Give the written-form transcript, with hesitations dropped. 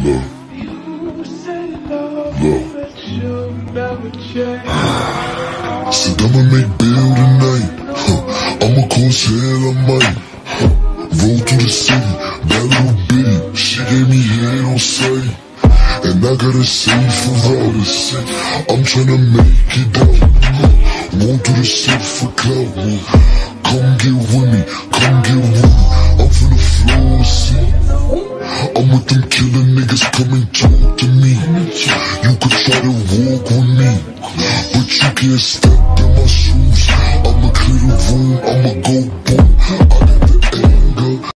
Said I'ma make bail tonight. I'ma cause hell, I might. Roll through the city, that little bitty. She gave me head on sight. And I got a safe for all the safe. I'm tryna make it out. Won't do the shit for clout. Come get with me, come get with me. I'm finna floor, see. I'm with them killer niggas, come and talk to me. You could try to walk with me, but you can't step in my shoes. I'ma clear the room, I'ma go boom.